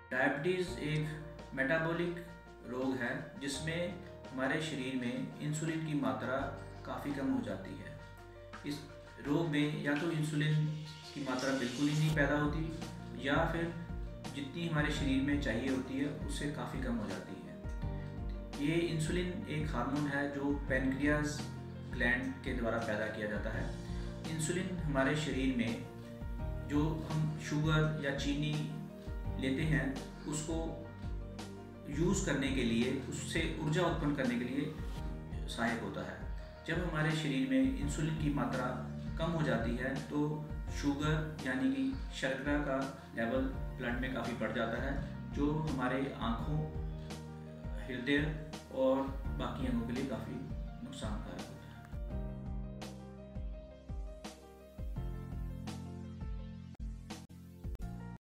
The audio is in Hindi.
डायबिटीज़ एक मेटाबॉलिक रोग है जिसमें हमारे शरीर में इंसुलिन की मात्रा काफ़ी कम हो जाती है। इस रोग में या तो इंसुलिन की मात्रा बिल्कुल ही नहीं पैदा होती या फिर जितनी हमारे शरीर में चाहिए होती है उससे काफ़ी कम हो जाती है। ये इंसुलिन एक हार्मोन है जो पैनक्रियाज ग्लैंड के द्वारा पैदा किया जाता है। इंसुलिन हमारे शरीर में जो हम शुगर या चीनी लेते हैं उसको यूज़ करने के लिए, उससे ऊर्जा उत्पन्न करने के लिए सहायक होता है। जब हमारे शरीर में इंसुलिन की मात्रा कम हो जाती है तो शुगर यानी कि शर्करा का लेवल ब्लड में काफ़ी बढ़ जाता है, जो हमारे आँखों, हृदय और बाकी अंगों के लिए काफ़ी नुकसान